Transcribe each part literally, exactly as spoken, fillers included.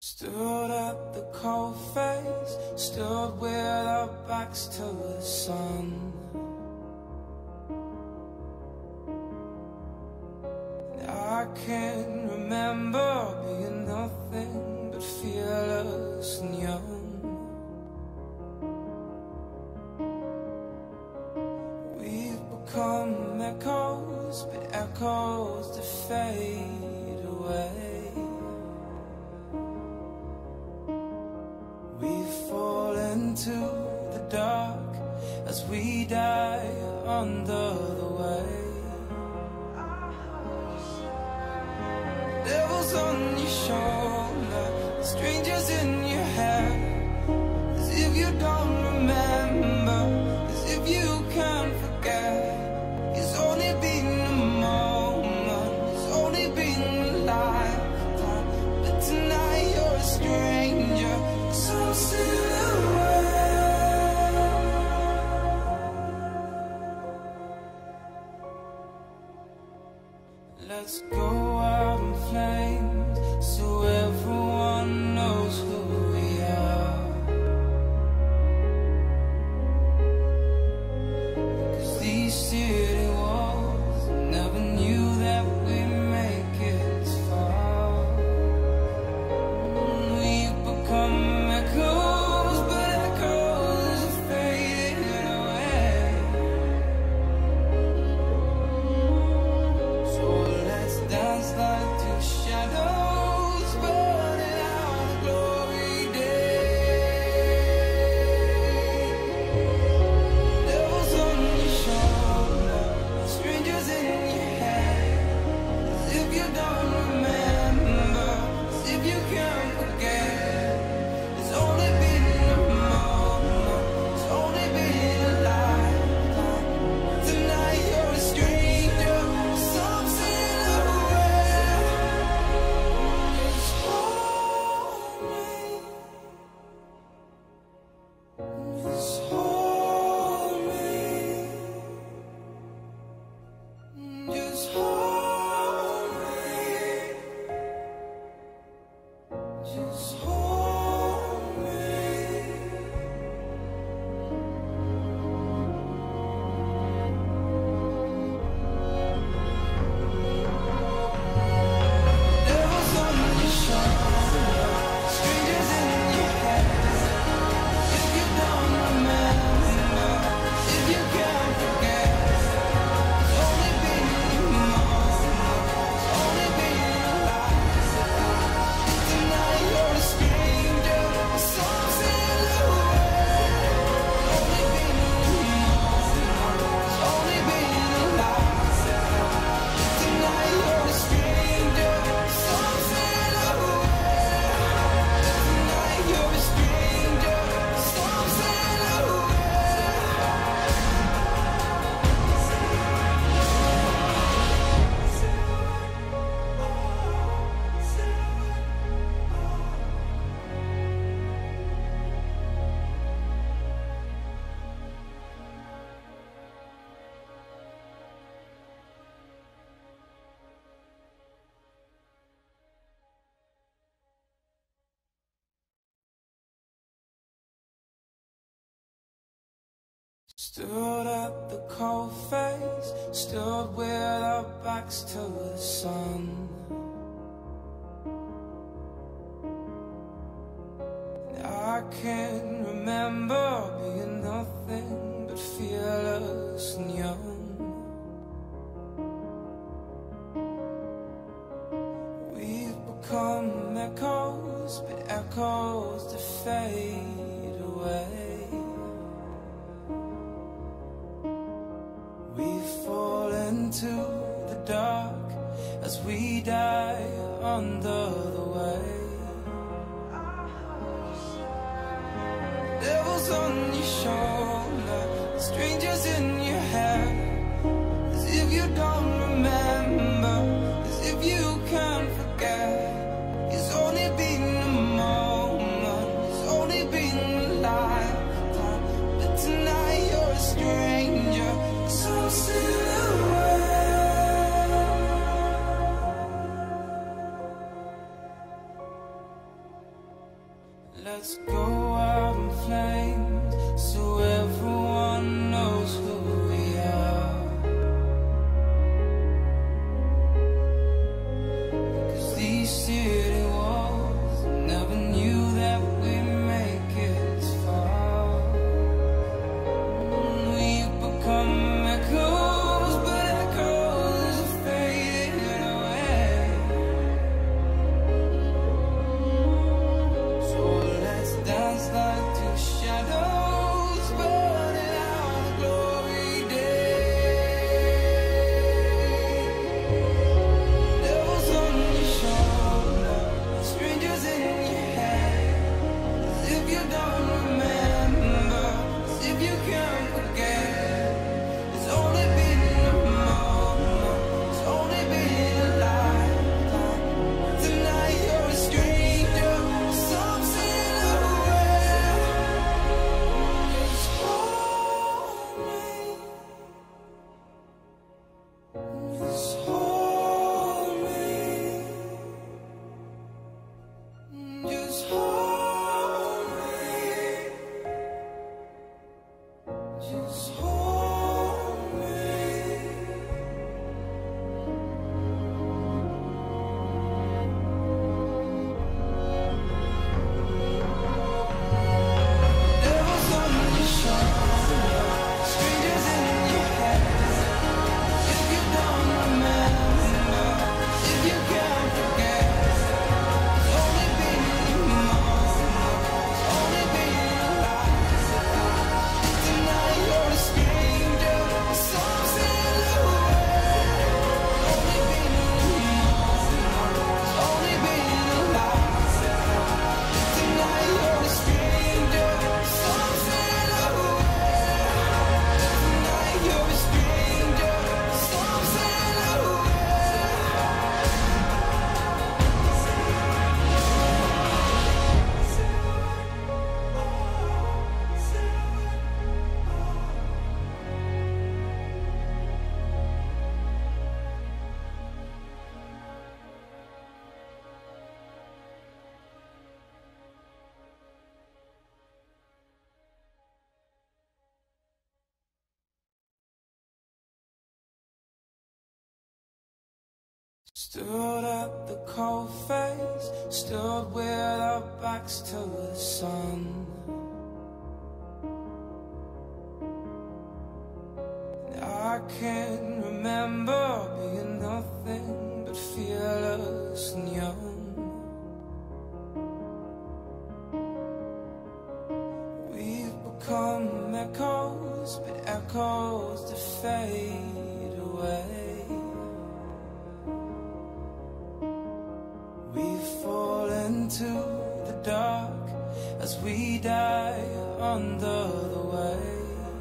Stood at the cold face, stood with our backs to the sun. I can remember being nothing but fearless and young. We've become echoes, but echoes that fade away. We fall into the dark as we die under the way. Devils on your shoulder, strangers in your head, as if you don't remember, as if you can't forget. It's only been a moment, it's only been a lifetime, but tonight you're a stranger, some silhouette. Let's go out in flames so everyone knows who we are. 'Cause these city walls never knew that we'd make it this far. We've become echoes, but echoes are fading away. So let's dance like two shadows, burning out a glory day. Devils on your shoulder, strangers in your head, as if you don't remember, as if you can't forget. It's only been a moment, it's only been a lifetime. Tonight you're a stranger, some silhouette. Just hold me, just hold me, just hold me, just hold me. Devils on your shoulder, strangers in your head, if you don't remember, if you can't forget. It's only been a moment, it's only been a lifetime. Tonight you're a stranger, some silhouette. It's only been a moment, it's only been a lifetime. Tonight you're a stranger, some silhouette. Tonight you're a stranger, some silhouette. Stood at the cold face, stood with our backs to the sun. I can remember being nothing but fearless and young. We've become echoes, but echoes that fade away. We fall into the dark as we die under the way. Devils on your shoulder, strangers in your head, as if you don't remember, as if you can't forget. It's only been a moment, it's only been a lifetime, but tonight you're a stranger, some silhouette. Just hold me. Devils on your shoulder, strangers in your head. If you don't remember, if you can't forget, it's only been a moment, it's only been a life. Tonight you're a stranger, some silhouette. Only been a moment, it's only been a life. Tonight you're a stranger, some silhouette. Tonight you're a stranger, some silhouette. Stood at the cold face, stood with our backs to the sun. And I can remember being nothing but fearless and young. We've become echoes, but echoes that fade away. We fall into the dark as we die under the weight.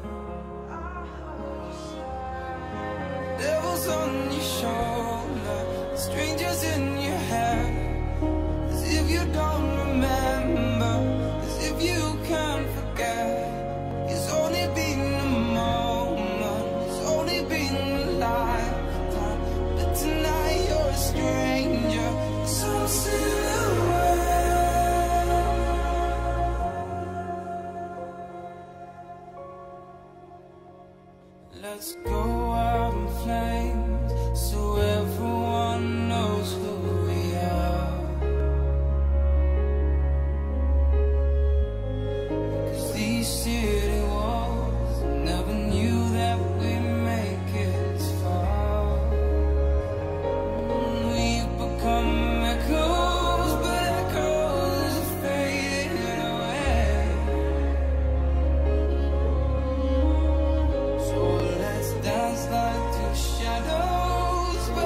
Devils on your shoulder, strangers in your head. As if you don't remember, as if you can't forget. It's only been a moment, it's only been a lifetime. But tonight you're a stranger, some silhouette. Let's go out in flames so everyone knows who we are. 'Cause these city walls never knew that we'd make it far. We've become echoes, but echoes are fading away. So let's dance like two shadows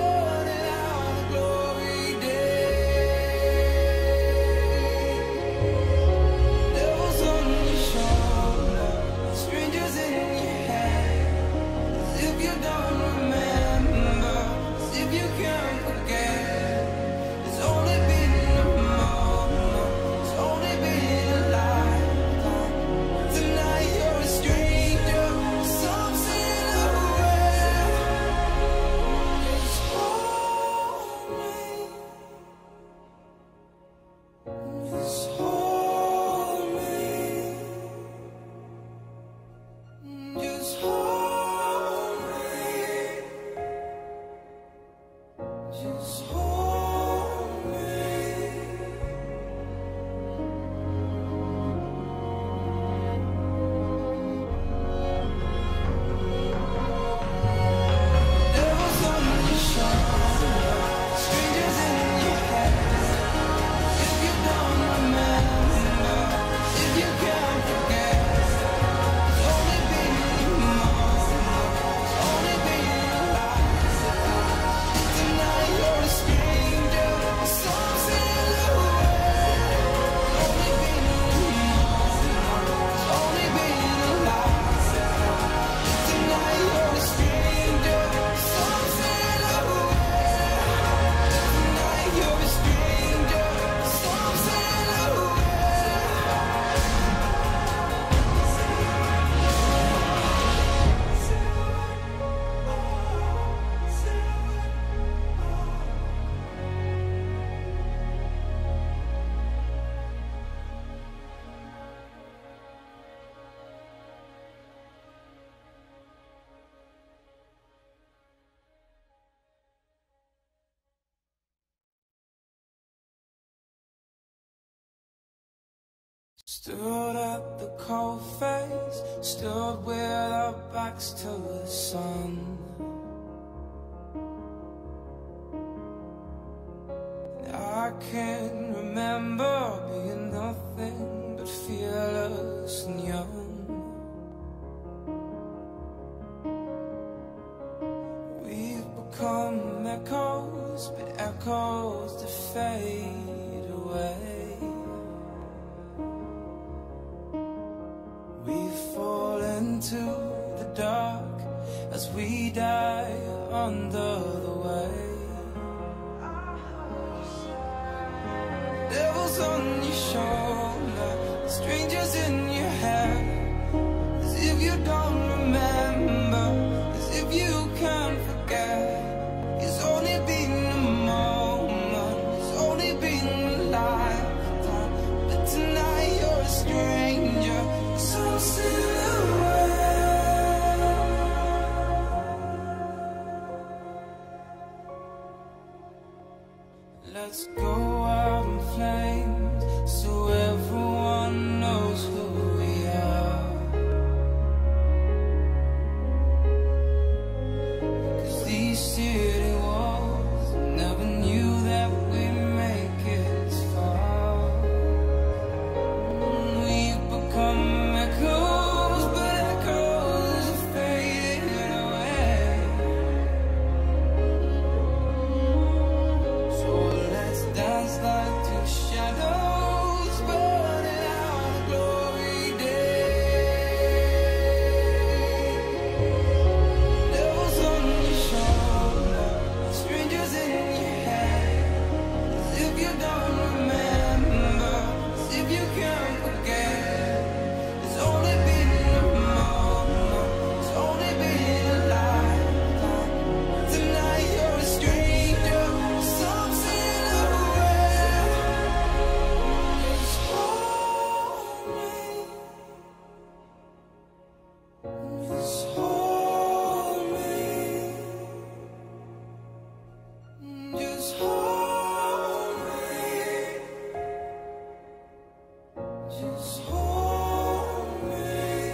Stood at the cold face, stood with our backs to the sun. And I can remember being nothing but fearless and young. We've become echoes, but echoes that fade away. We fall into the dark as we die under the weight. Devils on your shoulder, strangers in your head, as if you don't remember, as if you can't forget. It's only been a moment, it's only been a lifetime, but tonight you're a stranger. Some silhouette. Let's go out in flames so everyone knows who we are. 'Cause these city walls never knew that we'd make it this far. We've become echoes, but echoes are fading away. So let's dance like two shadows, burning out a glory day. Devils on your shoulder, strangers in your head, as if you don't remember, as if you can't forget. It's only been a moment, it's only been a lifetime. Tonight you're a stranger, some silhouette. Just hold me, just hold me, just hold me, just hold me.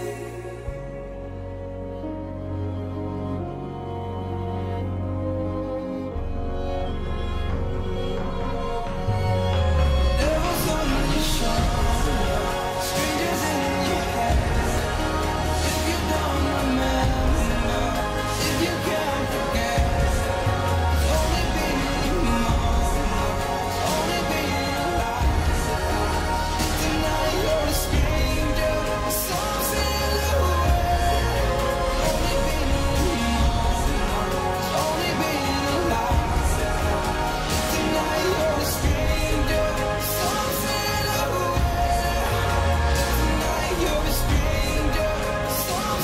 Devils on your shoulder, strangers in your head, if you don't remember, if you can't forget. It's only been a moment, it's only been a lifetime. Tonight you're a stranger, some silhouette. It's only been a moment, it's only been a lifetime. Tonight you're a stranger, some silhouette. Tonight you're a stranger, some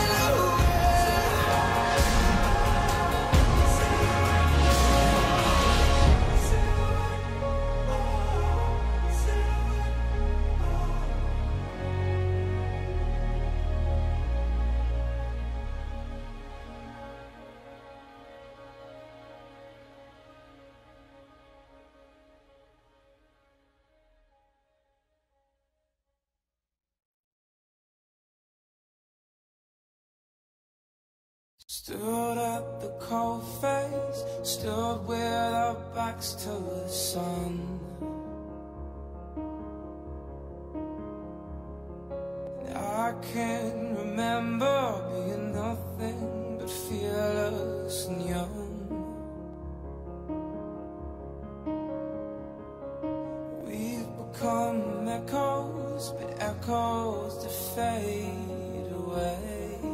Stood at the cold face, stood with our backs to the sun. And I can remember being nothing but fearless and young. We've become echoes, but echoes that fade away.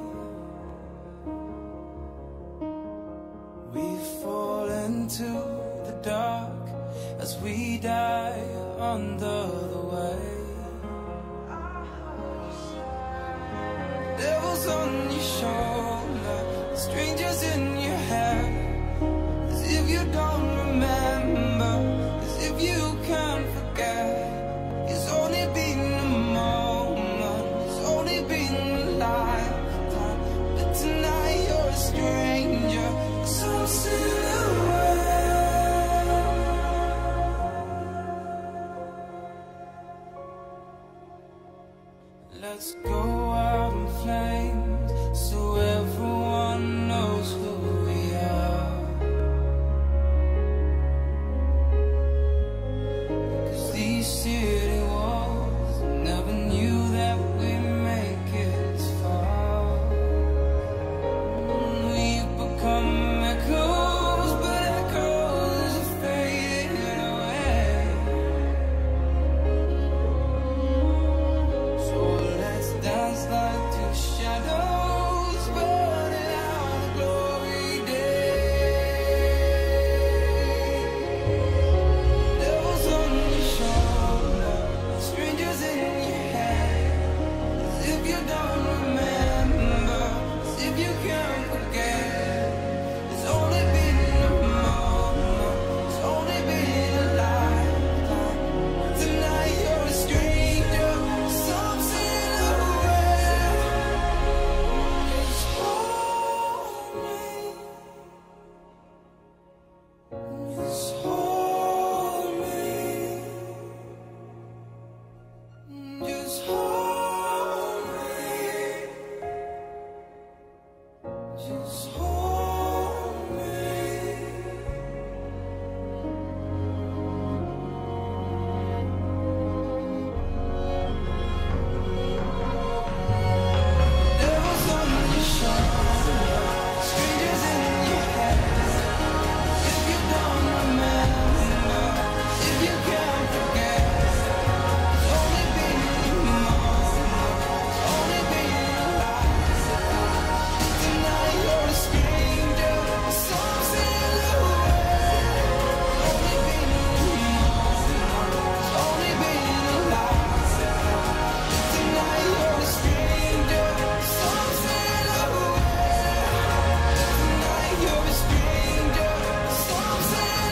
We fall into the dark as we die under the weight. Devils on your shoulder, strangers in your head, as if you don't remember, as if you can't forget. It's only been a moment, it's only been a lifetime, but tonight you're a stranger, some silhouette. just hold me. Devils on your shoulder, strangers in your head. If you don't remember, if you can't forget, it's only been a moment, only been alive. Tonight you're a stranger, some silhouette. Only been a moment, only been alive. Tonight you're a stranger, some silhouette. Tonight you're a stranger, some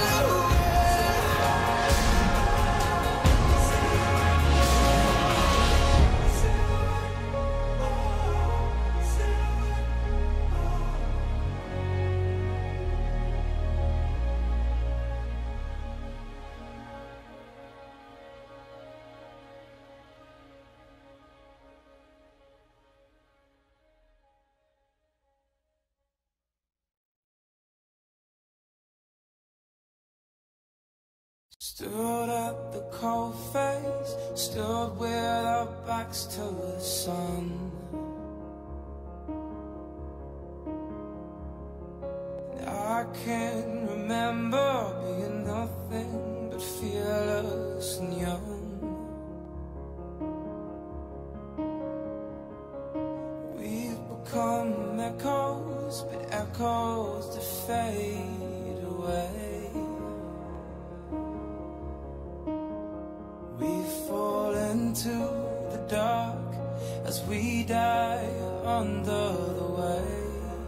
stood at the cold face, stood with our backs to the sun. And I can't remember being nothing but fearless and young. We've become echoes, but echoes that fade away. We fall into the dark as we die under the weight.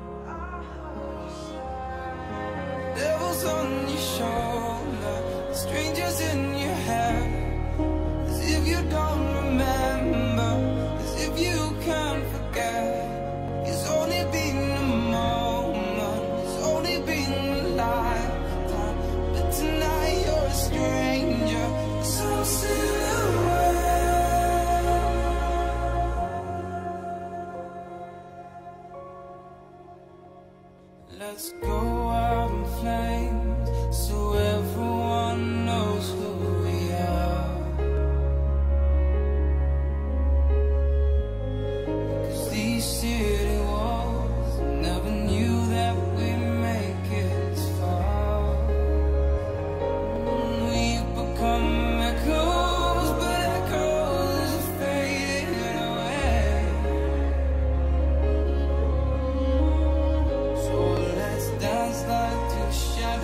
Devils on your shoulder, strangers in your head. As if you don't remember, as if you can't forget. It's only been a moment, it's only been a lifetime. But tonight you're a stranger, some silhouette. Let's go out in flames so everyone knows who we are. 'Cause these city walls never knew that we'd make it this far. We've become echoes, but echoes are fading away. So let's dance like two shadows.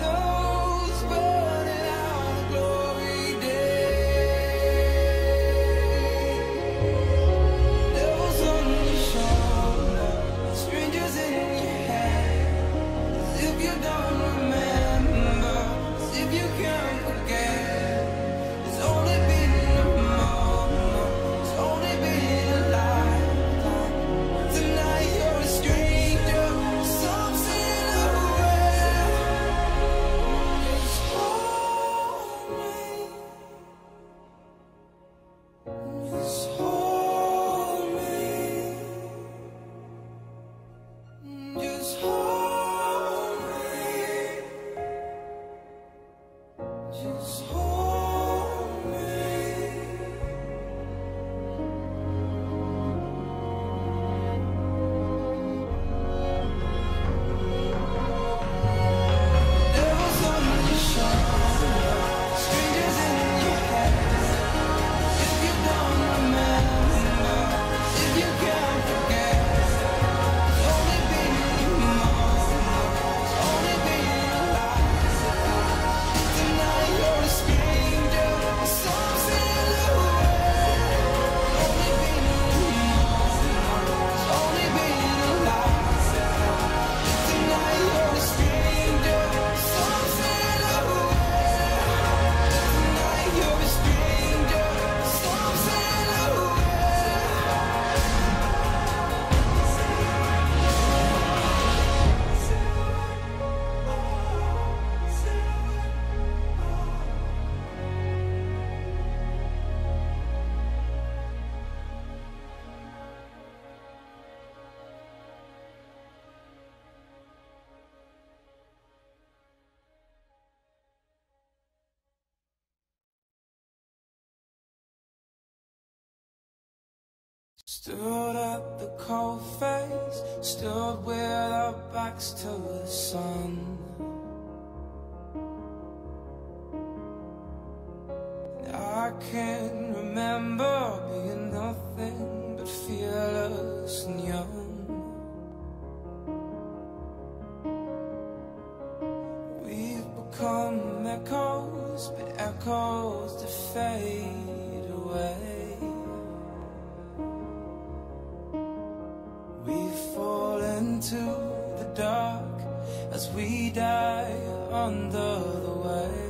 Stood at the cold face, stood with our backs to the sun. And I can remember being nothing but fearless and young. We've become echoes, but echoes that fade away. We fall into the dark as we die under the way.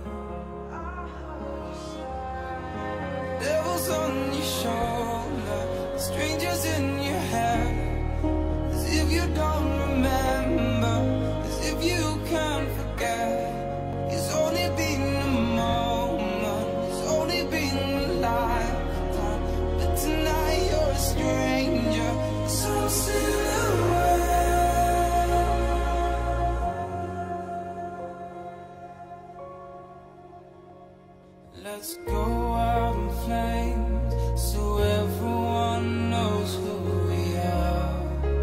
Devils on your shoulder, strangers in your head, as if you don't remember, as if you can't forget. It's only been a moment, it's only been a lifetime, but tonight you're a stranger. Some silhouette. Let's go out in flames so everyone knows who we are.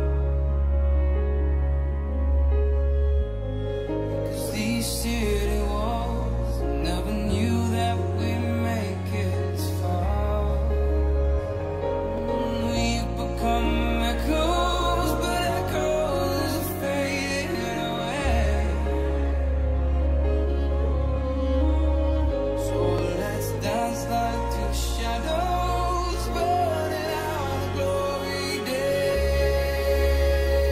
'Cause these city walls never knew that we'd make it this far. We've become echoes, but echoes are fading away. So let's dance like two shadows, burning out a glory day.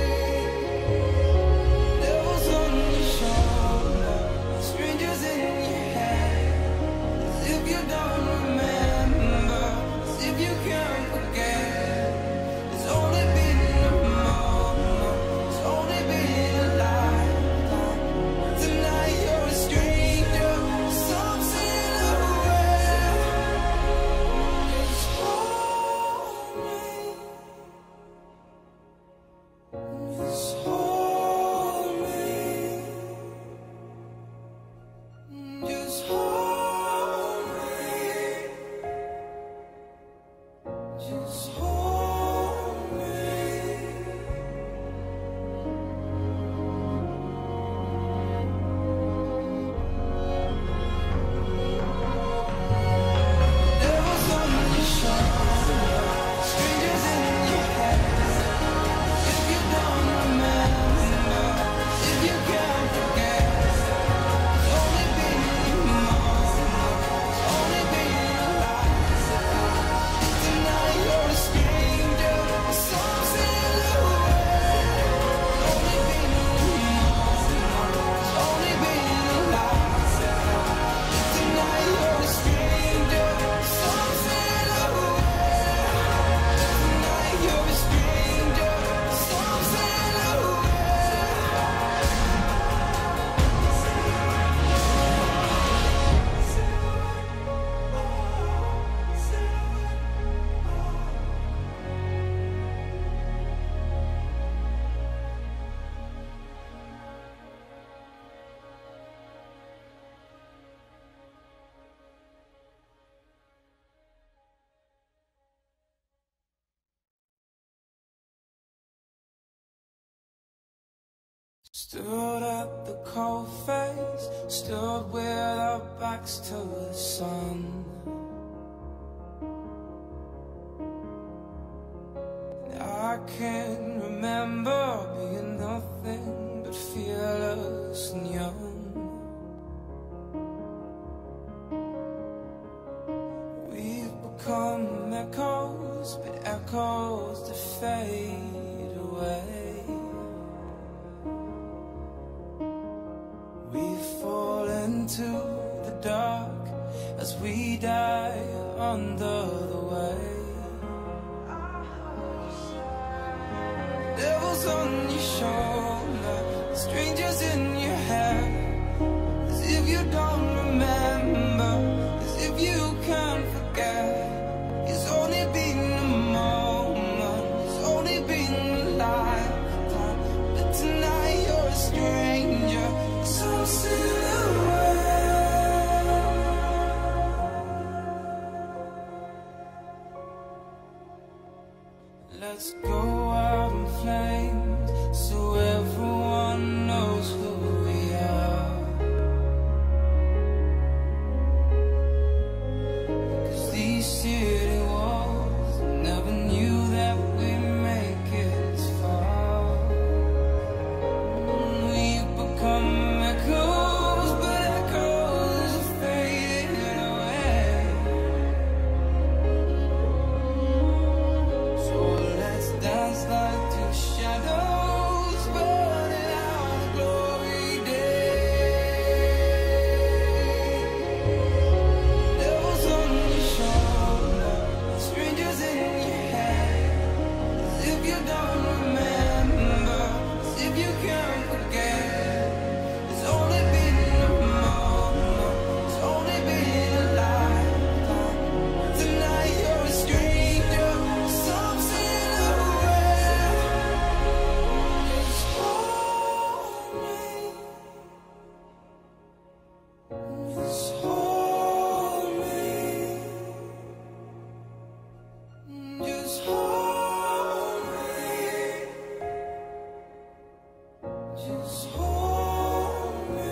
Devils on your shoulder, strangers in your head, as if you don't remember, as if you can't forget. It's only been a moment, it's only been a lifetime. Tonight you're a stranger, some silhouette. Just hold me, just hold me, just hold me, just hold me. Devils on your shoulder, strangers in your head, if you don't remember, if you can't forget. It's only been a moment, it's only been a lifetime. Tonight you're a stranger, some silhouette. Only been a moment, it's only been a lifetime. Tonight you're a stranger, some silhouette. Tonight you're a stranger, some Stood at the cold face, stood with our backs to the sun. And I can remember being nothing but fearless and young. We've become echoes, but echoes that fade away. We fall into the dark as we die under the way. Devils on your shoulder, strangers in your head, as if you don't remember, as if you can't forget. It's only been a moment, it's only been a lifetime, but tonight you're a stranger, some silhouette. out in flames so everyone knows who we are. 'Cause these city walls never knew that we'd make it this far. We've become echoes, but echoes are fading away. So let's dance like two shadows, burning out a glory day. Devils on your shoulder, strangers in your head, as if you don't remember, as if you can't forget. It's only been a moment, it's only been a lifetime. Tonight you're a stranger, some silhouette. Just hold me, just hold me, just hold me, just hold me.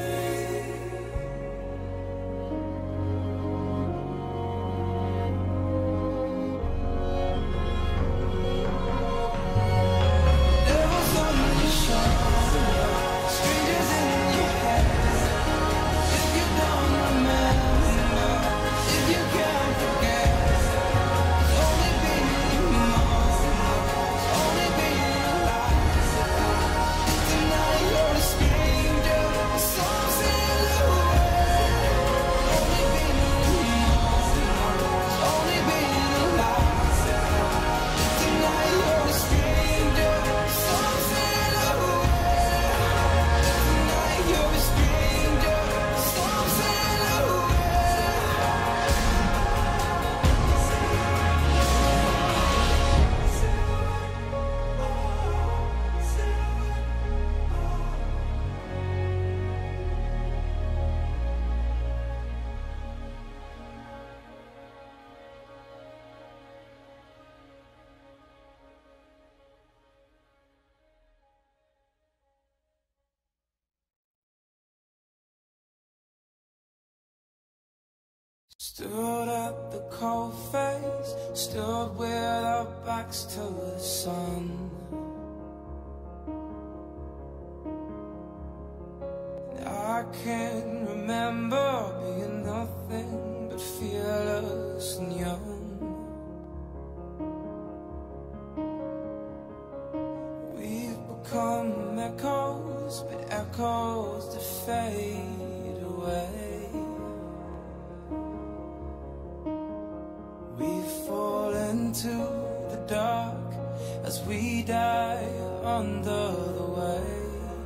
Devils on your shoulder, strangers in your head. If you don't remember, if you can't forget, it's only been a moment, it's only been a lifetime. Tonight you're a stranger, some silhouette. Only been a moment, it's only been a lifetime. Tonight you're a stranger, some silhouette. Tonight you're a stranger, some Stood at the cold face, stood with our backs to the sun. And I can remember being nothing but fearless and young. We've become echoes, but echoes that fade away. We fall into the dark as we die under the weight.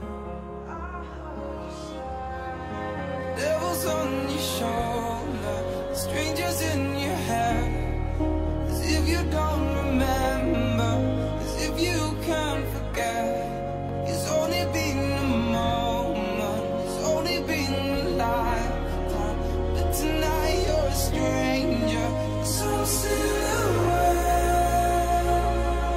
Devils on your shoulder, strangers in your head, as if you don't remember, as if you can't forget. It's only been a moment, it's only been a lifetime. But tonight you're a stranger, some silhouette.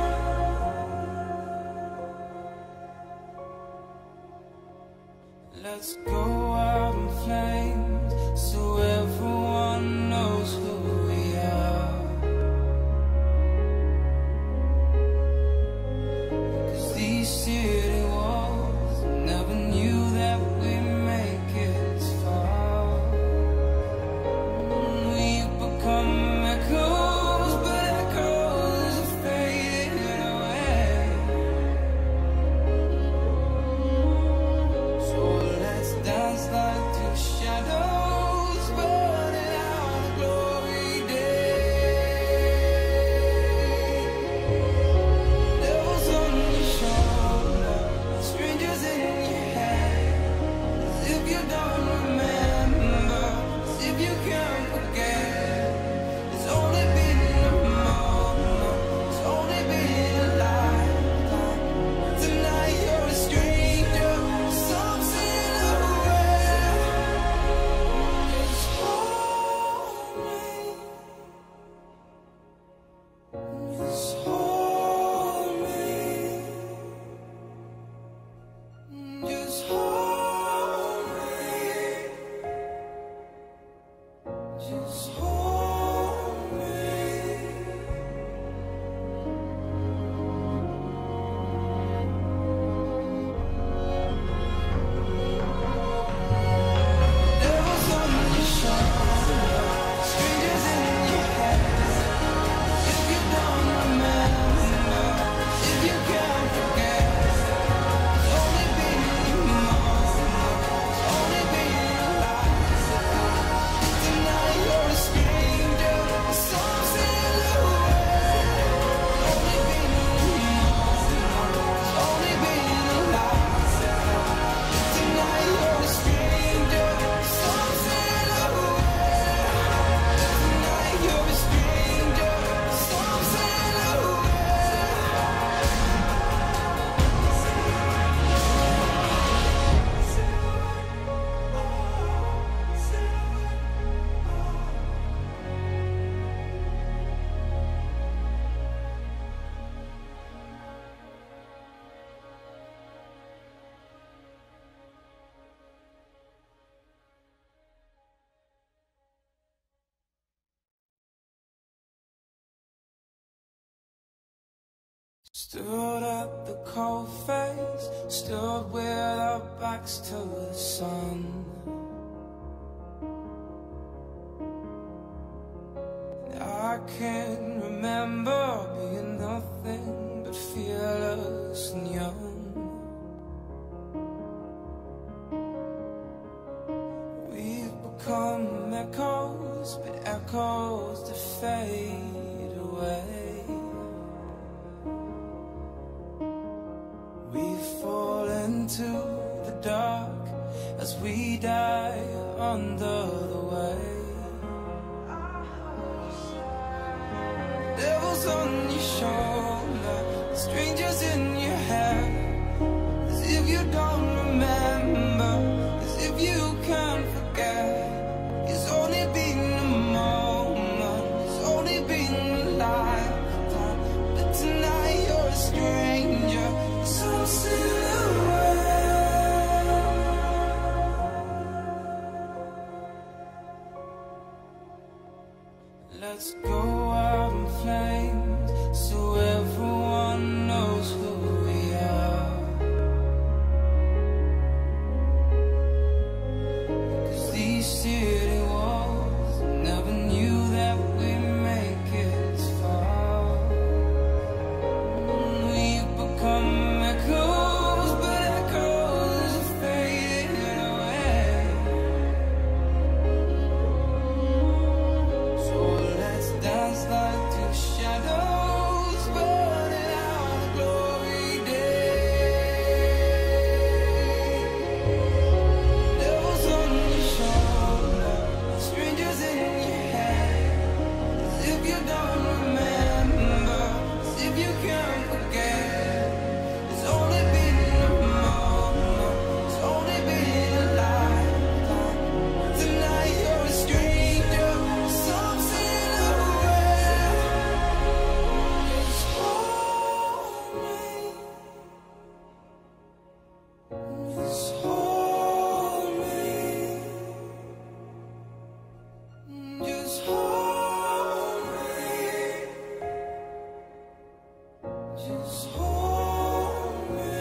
Let's go out in flames so everyone knows who we are. 'Cause these city walls never knew that we'd make it this far. We've become echoes, but echoes are fading away. So let's dance Stood at the cold face, stood with our backs to the sun. And I can remember being nothing but fearless and young. We've become echoes, but echoes that fade away. We fall into the dark as we die under the weight. Devils on your shoulder, strangers in your head, as if you don't remember, as if you can't forget. It's only been a moment, it's only been a lifetime, but tonight you're a stranger. Some silhouette. Let's go out in flames so everyone knows who we are. 'Cause these city walls never knew that we'd make it this far. We've become echoes, but echoes are fading away. So let's dance like two shadows, burning out a glory day. Devils on your shoulder, strangers in your head, as if you don't remember, as if you can't forget. It's only been a moment, it's only been a lifetime. Tonight you're a stranger, some silhouette. Just hold me, just hold me, just hold me, just hold me.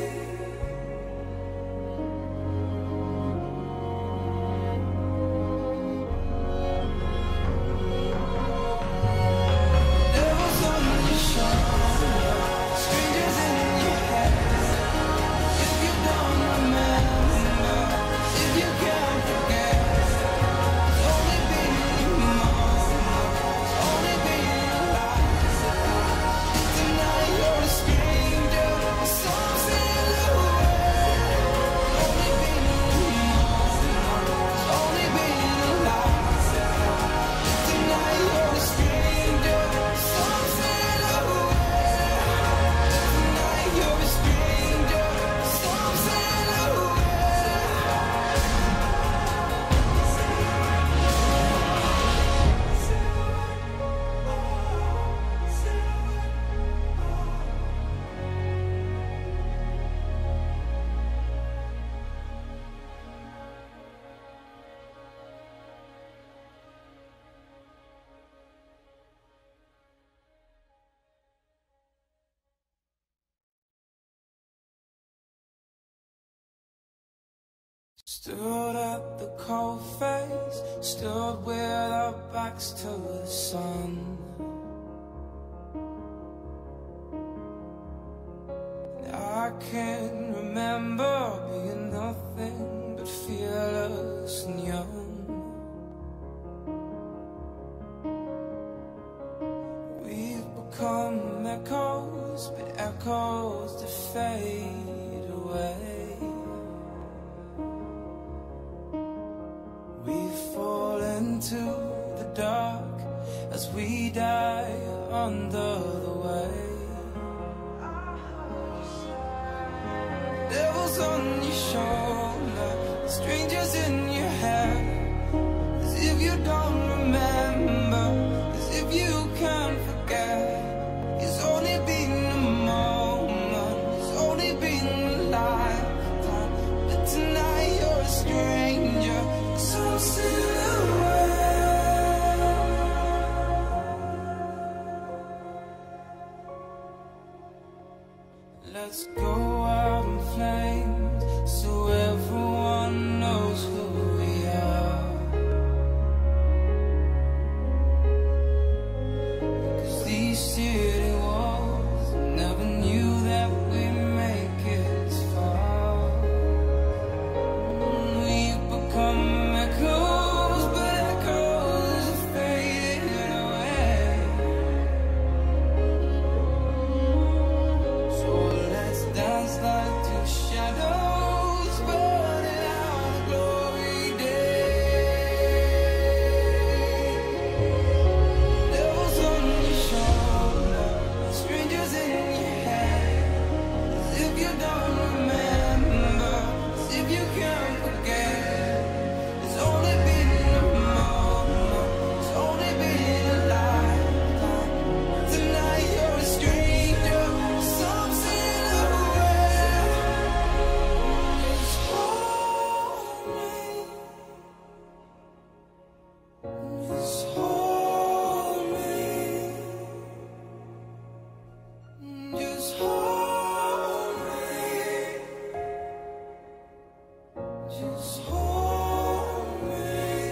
Devils on your shoulder, strangers in your head, if you don't remember, if you can't forget. It's only been a moment, it's only been a lifetime. Tonight you're a stranger, some silhouette. Only been a moment, it's only been a lifetime. Tonight you're a stranger, some silhouette. Tonight you're a stranger, some Stood at the cold face, stood with our backs to the sun. And I can remember being nothing but fearless and young. We've become echoes, but echoes that fade away. We fall into the dark as we die under the weight. Devils on your shoulder, strangers in your head, as if you don't remember, as if you can't forget. It's only been a moment, it's only been a lifetime, but tonight you're a stranger, some silhouette. Let's go out in flames so everyone knows who we are. 'Cause these city walls never knew that we'd make it this far. We've become echoes, but echoes are fading away. So let's dance like two shadows, burning out a glory day. Devils on your shoulder, strangers in your head. As if you don't remember, as if you can't forget. It's only been a moment, it's only been a lifetime. Tonight you're a stranger, some silhouette. Just hold me, just hold me, just hold me, just hold me.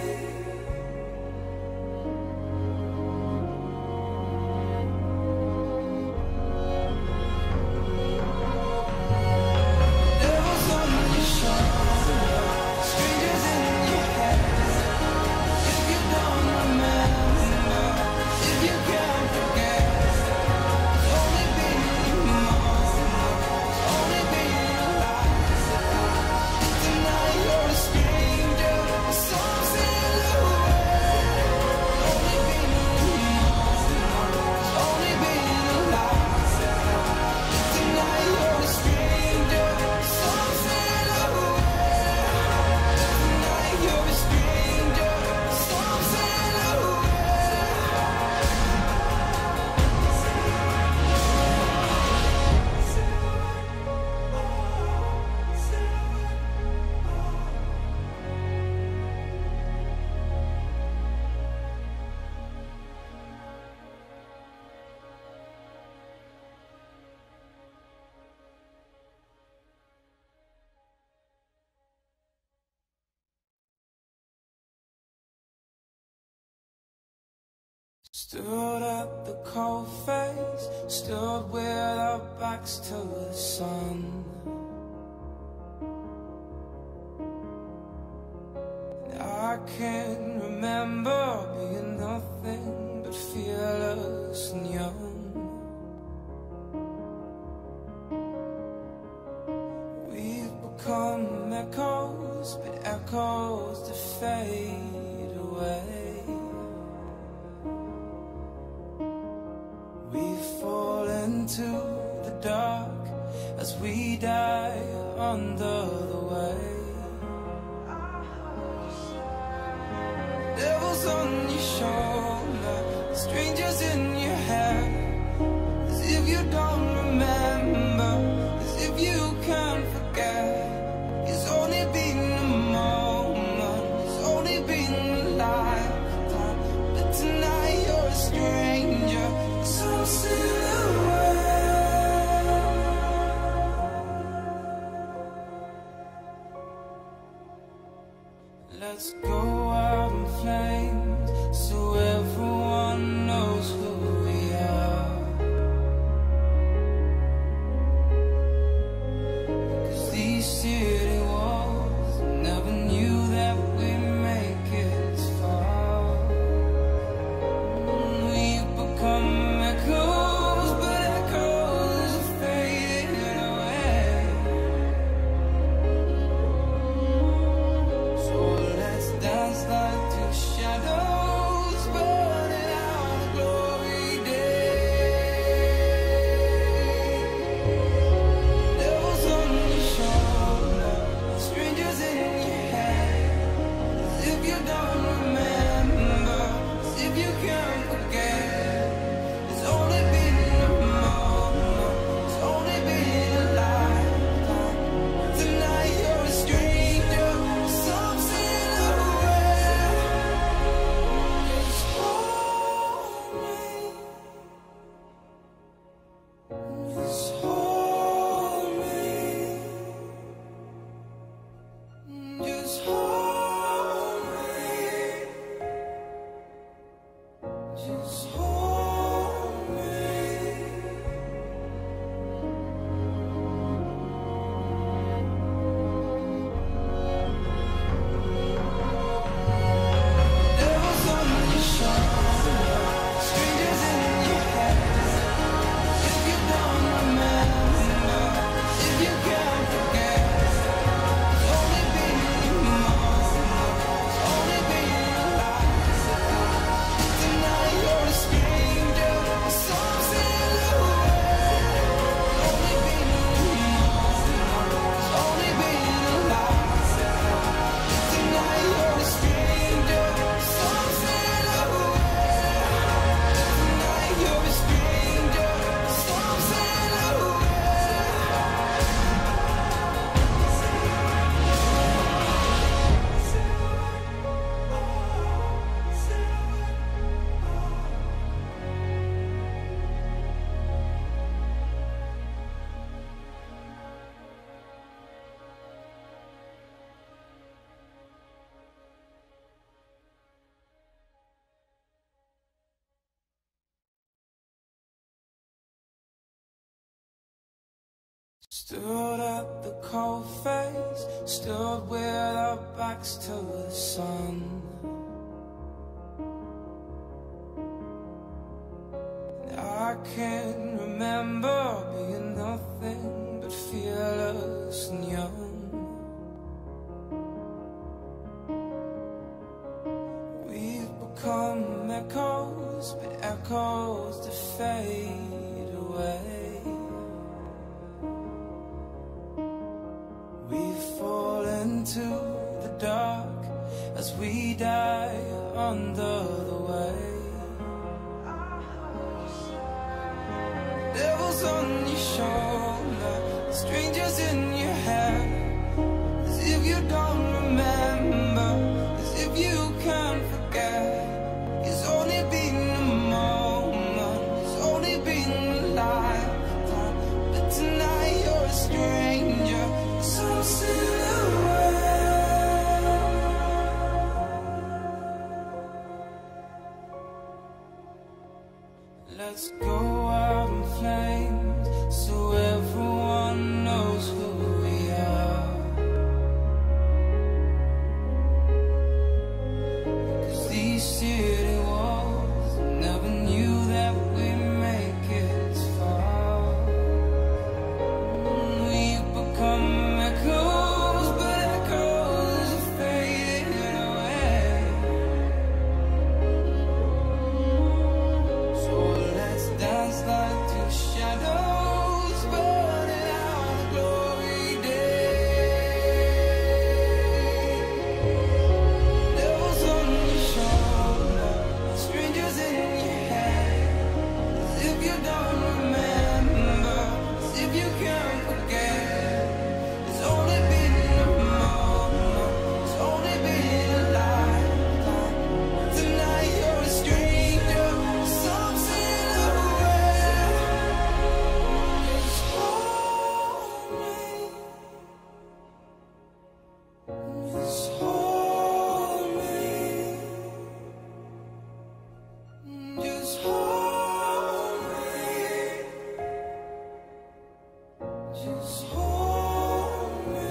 Devils on your shoulder, strangers in your head. If you don't remember, if you can't forget, it's only been a moment, it's only been a lifetime. Tonight you're a stranger, some silhouette. Only been a moment, it's only been a lifetime. Tonight you're a stranger, some silhouette. Tonight you're a stranger, some Stood at the cold face, stood with our backs to the sun. And I can remember being nothing but fearless and young. We've become echoes, but echoes that fade away. We fall into the dark as we die under the weight. Devils on your shoulder, strangers in your head. As if you don't remember, as if you can't forget. It's only been a moment, it's only been a lifetime. But tonight you're a stranger, some silhouette. Let's go out in flames so everyone knows who we are. 'Cause these city walls never knew that we'd make it this far. We've become echoes, but echoes are fading away. So let's dance Stood at the cold face, stood with our backs to the sun. I can't remember being nothing but fearless and young. We've become echoes, but echoes that fade away. We fall into the dark as we die under the way. Devils on your shoulder, strangers in your head, as if you don't remember, as if you can't forget. It's only been a moment, it's only been a lifetime, but tonight you're a stranger, some silhouette. Let's go out in flames so everyone knows who we are. 'Cause these city walls never knew that we'd make it this far. We've become echoes, but echoes are fading away. So let's dance like two shadows, burning out a glory day. Devils on your shoulder, strangers in your head, as if you don't remember, as if you can't forget. It's only been a moment, it's only been a lifetime. Tonight you're a stranger, some silhouette. Just hold me, just hold me, just hold me, just hold me.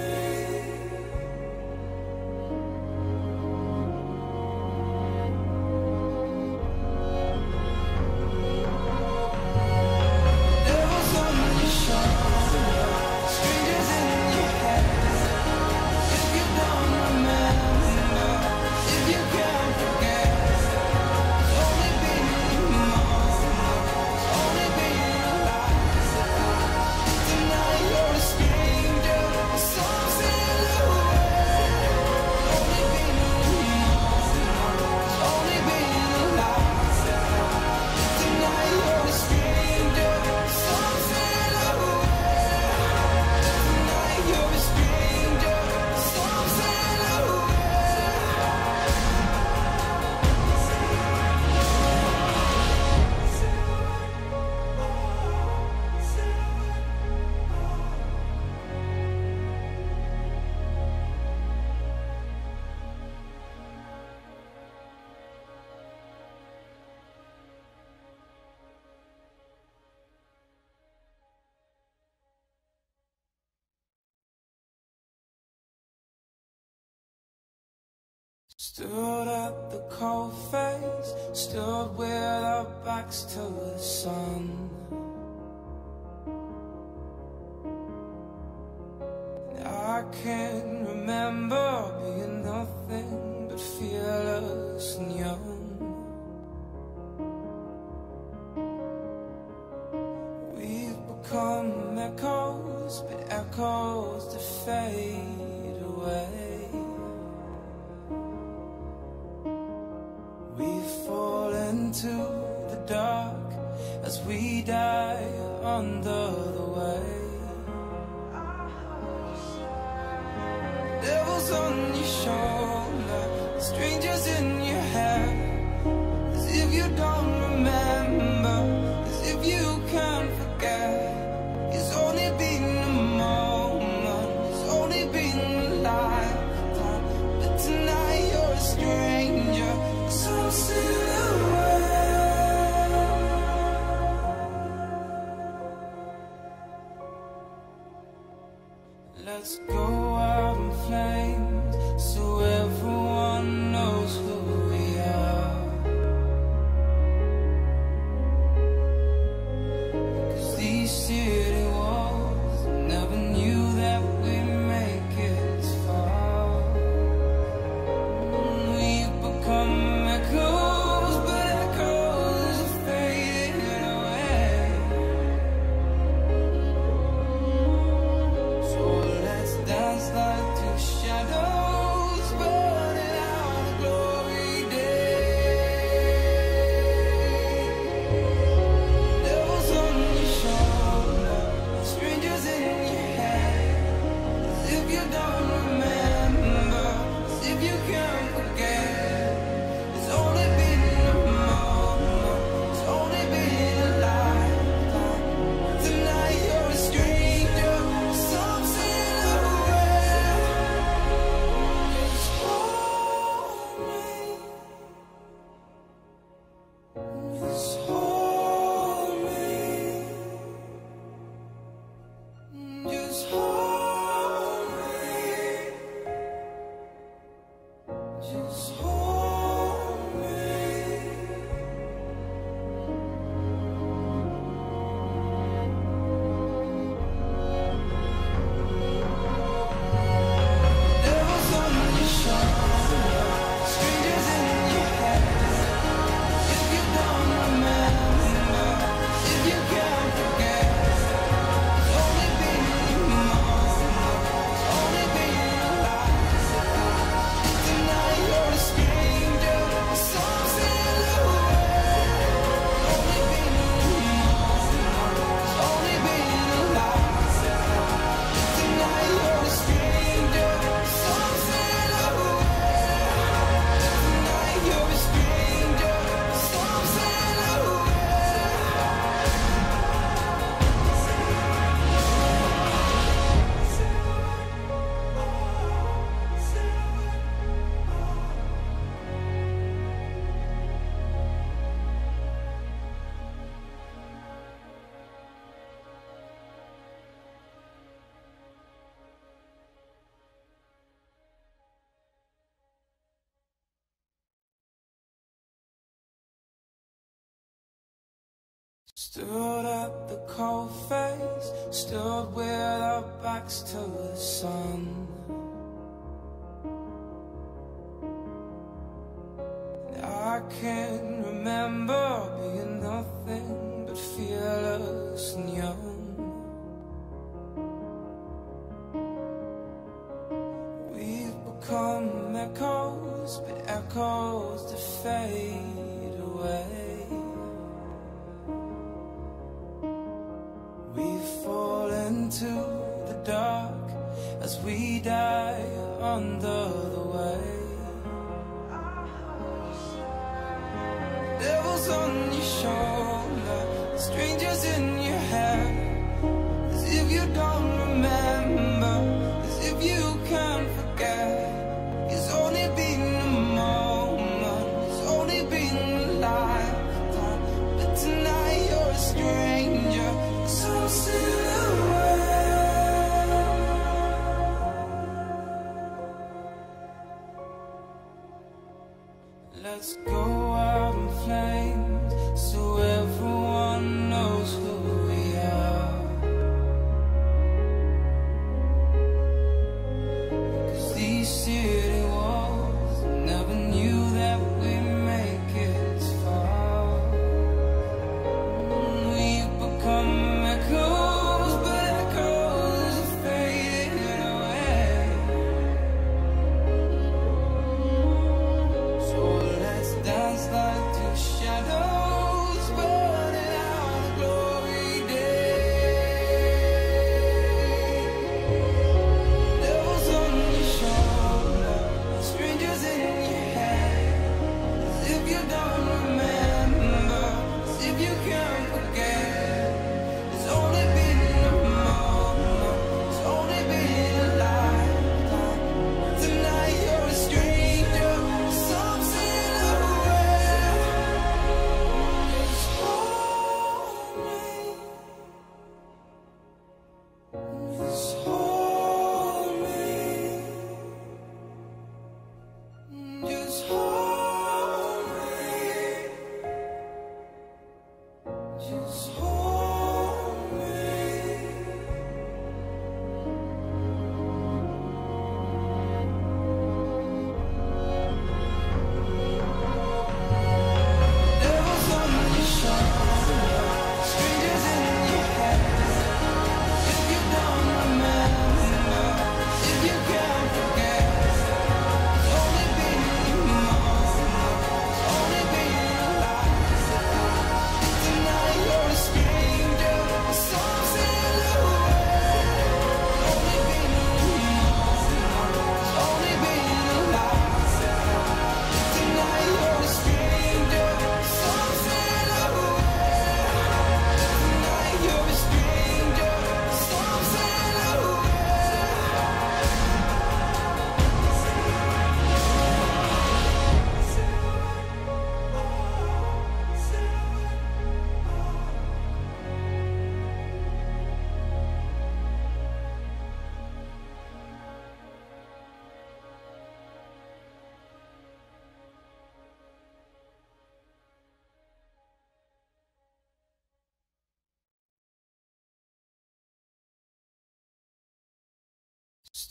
Devils on your shoulder, strangers in your head. If you don't remember, if you can't forget, it's only been a moment, it's only been a lifetime. Tonight you're a stranger, some silhouette. It's only been a moment, it's only been a lifetime. Tonight you're a stranger, some silhouette. Tonight you're a stranger, some Stood at the cold face, stood with our backs to the sun. I can't remember being nothing but fearless and young. We've become echoes, but echoes that fade away. We fall into the dark as we die under the way. Devils on your shoulder, strangers in your head, as if you don't remember, as if you can't forget. It's only been a moment, it's only been a lifetime, but tonight you're a stranger, some silhouette. Let's go out in flames so everyone knows who we are. 'Cause these city walls never knew that we'd make it this far. We've become echoes, but echoes are fading away. So let's dance like two shadows, burning out a glory day. Devils on your shoulder, strangers in your head. As if you don't remember, as if you can't forget. It's only been a moment, it's only been a lifetime. Tonight you're a stranger, some silhouette. Just hold me, just hold me, just hold me, just hold me. Devils on your shoulder, strangers in your head. If you don't remember, if you can't forget, it's only been a moment, it's only been a lifetime. Tonight you're a stranger, some silhouette. It's only been a moment, it's only been a lifetime. Tonight you're a stranger, some silhouette. Tonight you're a stranger, some Stood at the cold face, stood with our backs to the sun. And I can't remember being nothing but fearless and young. We've become echoes, but echoes that fade away. We fall into the dark as we die under the weight. Devils on your shoulder, strangers in your head. As if you don't remember, as if you can't forget. It's only been a moment, it's only been a lifetime. But tonight you're a stranger, some silhouette. Let's go out in flames so everyone knows who we are. 'Cause these city walls never knew that we'd make it this far. We've become echoes, but echoes are fading away. So let's dance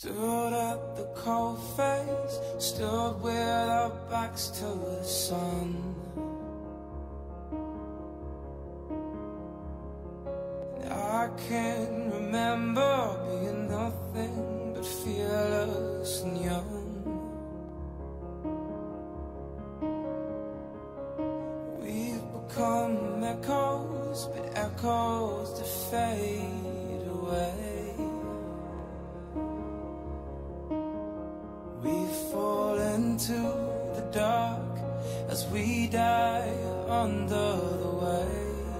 Stood at the cold face, stood with our backs to the sun. And I can remember being nothing but fearless and young. We've become echoes, but echoes that fade away. We fall into the dark as we die under the weight.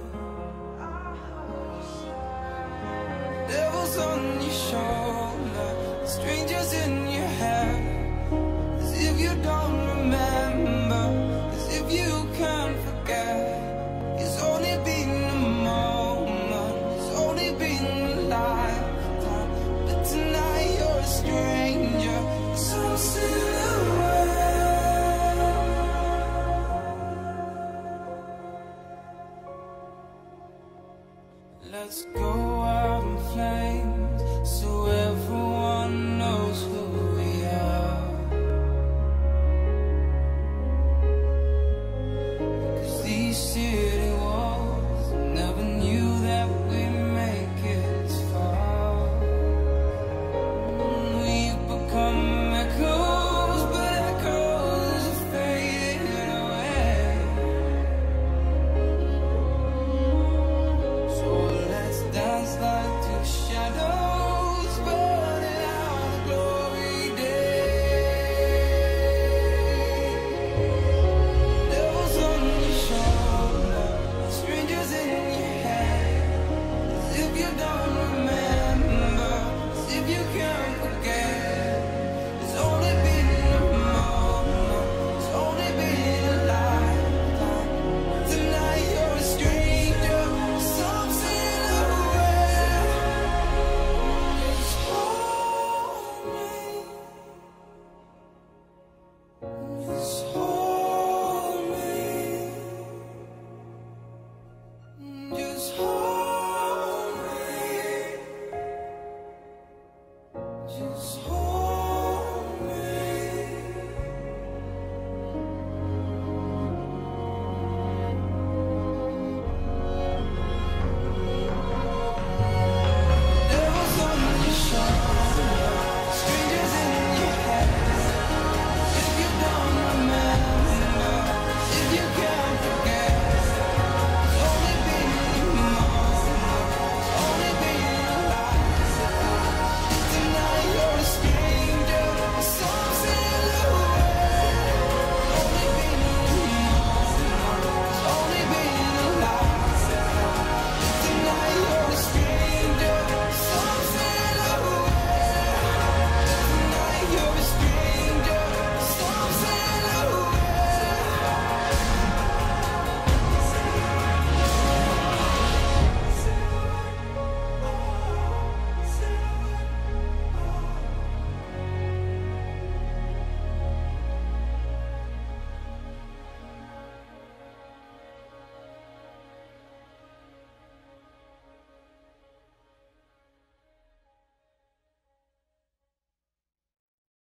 Devils on your shoulder, strangers in your head, as if you don't remember, as if you can't forget. It's only been a moment, it's only been a lifetime, but tonight you're a stranger. Some silhouette. Let's go out in flames so everyone knows who we are. 'Cause these city walls never knew that we'd make it this far. We've become echoes, but echoes are fading away. So let's dance like two shadows, burning out a glory day. Devils on your shoulder, strangers in your head, as if you don't remember, as if you can't forget. It's only been a moment, it's only been a lifetime. Tonight you're a stranger, some silhouette. Just hold me, just hold me, just hold me, just hold me.